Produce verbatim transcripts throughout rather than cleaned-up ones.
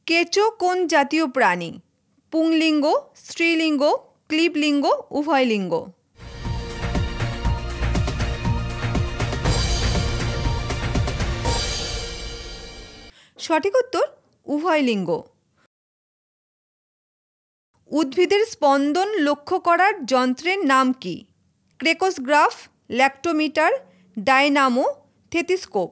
কেঁচো কোন জাতীয় প্রাণী? পুংলিঙ্গ, স্ত্রীলিঙ্গ, ক্লীবলিঙ্গ, উভয়লিঙ্গ? সঠিক উত্তর উভয়লিঙ্গ। উদ্ভিদের স্পন্দন লক্ষ্য করার যন্ত্রের নাম কি? Crescograph, lactometer, dynamo, stethoscope?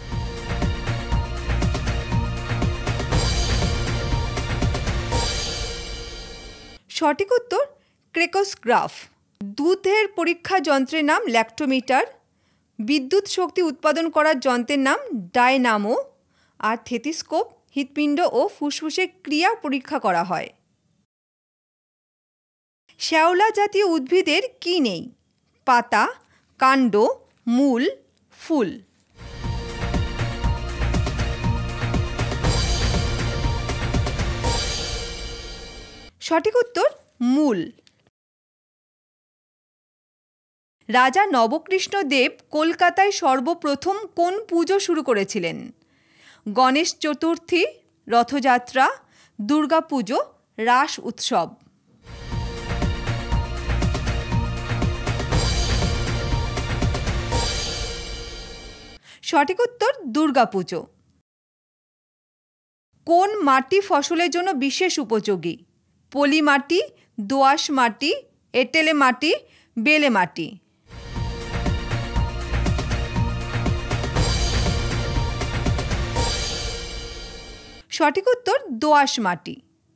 সঠিক উত্তর ক্রেকোসগ্রাফ। দুধের পরীক্ষা যন্ত্রের নাম ল্যাক্টোমিটার, বিদ্যুৎ শক্তি উৎপাদন করার যন্ত্রের নাম ডায়নামো, আর থেটিস্কোপ হৃৎপিণ্ড ও ফুসফুসের ক্রিয়া পরীক্ষা করা হয়। শ্যাওলা জাতীয় উদ্ভিদের কি নেই? পাতা, কাণ্ড, মূল, ফুল? সঠিক উত্তর মূল। রাজা নবকৃষ্ণদেব কলকাতায় সর্বপ্রথম কোন পুজো শুরু করেছিলেন? গণেশ চতুর্থী, রথযাত্রা, দুর্গাপুজো, রাস উৎসব? সঠিক উত্তর দুর্গাপুজো। কোন মাটি ফসলের জন্য বিশেষ উপযোগী? পলি মাটি, দোআঁশ মাটি, এঁটেলে মাটি, বেলে মাটি? সঠিক উত্তর দোআঁশ মাটি।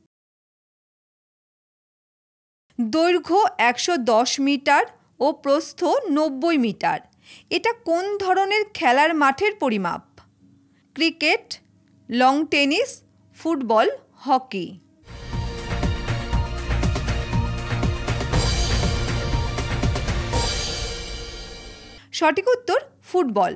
দৈর্ঘ্য একশো দশ মিটার ও প্রস্থ নব্বই মিটার। এটা কোন ধরনের খেলার মাঠের পরিমাপ? Cricket, lawn tennis, football, hockey? সঠিক উত্তর ফুটবল।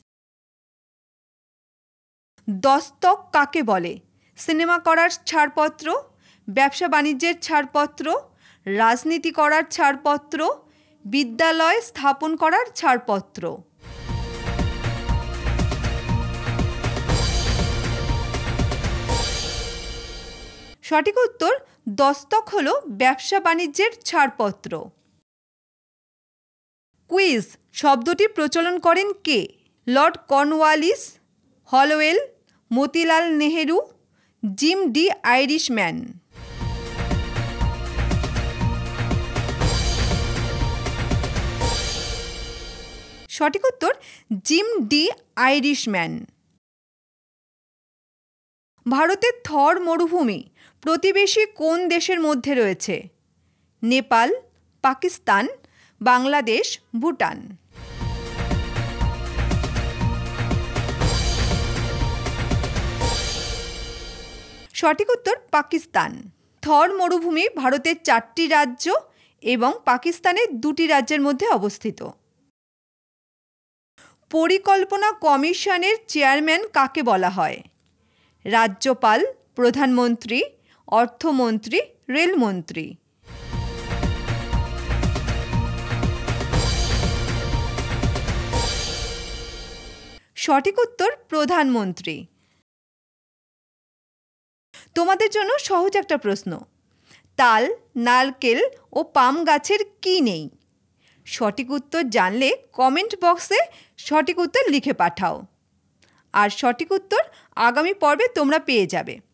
দস্তক কাকে বলে? সিনেমা করার ছাড়পত্র, ব্যবসা বাণিজ্যের ছাড়পত্র, রাজনীতি করার ছাড়পত্র, বিদ্যালয় স্থাপন করার ছাড়পত্র? সঠিক উত্তর দস্তক হল ব্যবসা বাণিজ্যের ছাড়পত্র। কুইজ শব্দটি প্রচলন করেন কে? Lord Cornwallis, Holwell, Motilal Nehru, Jim the Irishman? সঠিক উত্তর জিম ডি আইরিশম্যান। ভারতের থর মরুভূমি প্রতিবেশী কোন দেশের মধ্যে রয়েছে? নেপাল, পাকিস্তান, বাংলাদেশ, ভুটান? সঠিক উত্তর পাকিস্তান। থর মরুভূমি ভারতের চারটি রাজ্য এবং পাকিস্তানের দুটি রাজ্যের মধ্যে অবস্থিত। পরিকল্পনা কমিশনের চেয়ারম্যান কাকে বলা হয়? রাজ্যপাল, প্রধানমন্ত্রী, অর্থমন্ত্রী, রেলমন্ত্রী? সঠিক উত্তর প্রধানমন্ত্রী। তোমাদের জন্য সহজ একটা প্রশ্ন। তাল, নারকেল ও পাম গাছের কি নেই? সঠিক উত্তর জানলে কমেন্ট বক্সে সঠিক উত্তর লিখে পাঠাও। আর সঠিক উত্তর আগামী পর্বে তোমরা পেয়ে যাবে।